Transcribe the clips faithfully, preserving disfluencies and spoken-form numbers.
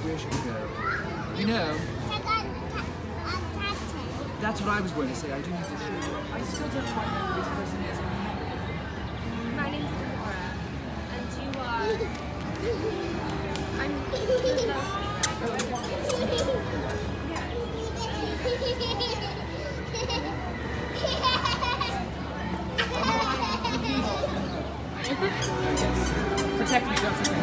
where should we go? You know, that's what I was going to say. I do need to show you. I still don't quite know who this person is. My name's Thor, and you are... I'm... Protect me, don't forget.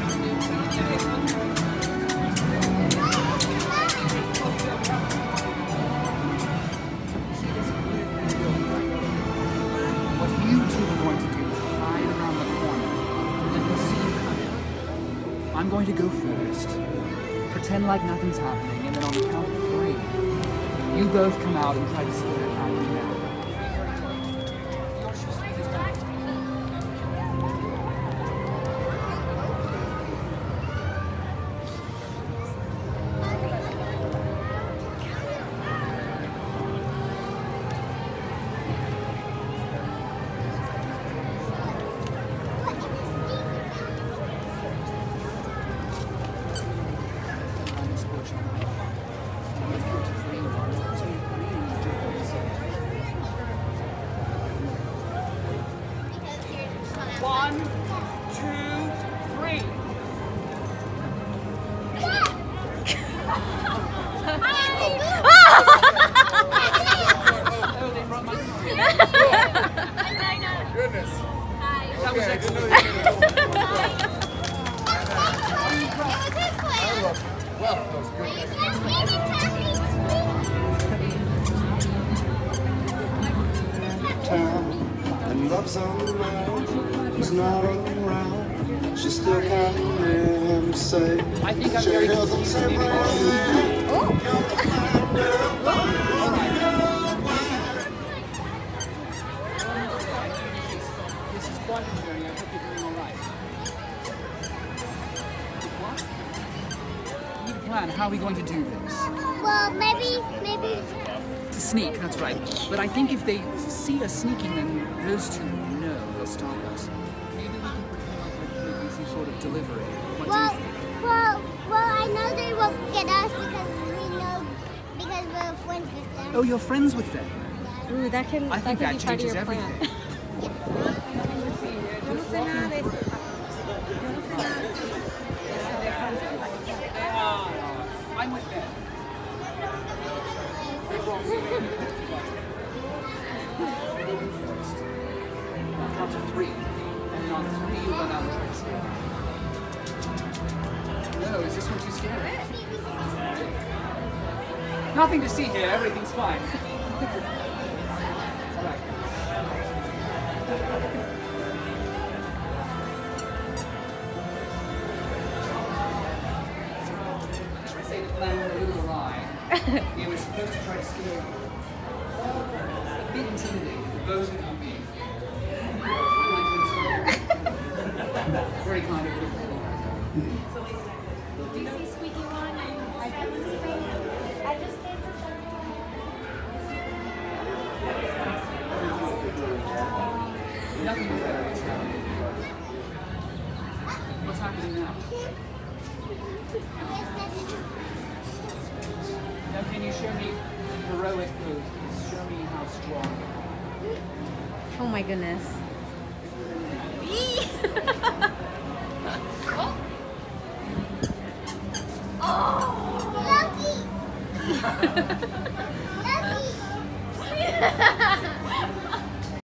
What you two are going to do is hide around the corner, and then we'll see you coming. I'm going to go first. Pretend like nothing's happening, and then on the count of three, you both come out and try to scare it out of me now. One, two, three. Oh, they brought my Goodness. Hi. That was Okay, I didn't know excellent. you were gonna go. Wow, that was good. Town and love somebody who's not around. She still can't hear him say. I think I'm she very hears him confused. say, This is quite a journey. I hope you're doing all right. What? We need a plan. How are we going to do this? Well, maybe, maybe. To sneak, that's right. But I think if they see us sneaking, then those two know they'll stop us. Maybe we can pretend like we're making some sort of delivery. What Well, do you think? well, well. I know they won't get us because we know because we're friends with them. Oh, you're friends with them. Ooh, that can, I think that that, can be part of changes your plan. everything. Yo no sé nada de esto. Yo no sé nada. I'm with them. On count to three. And then on three, you run out and try to scare. No, is this one too scary? Nothing to see here, everything's fine. Right. I say the plan went a little awry. It was supposed to try to scare you. A bit intimidating, both of you being. Very kind of you. Do you see Squeaky One and Silent Spring? I just did the Nothing better is happening. What's happening now? Now can you show me heroic moves? Please show me how strong. Oh my goodness. Loki. Loki.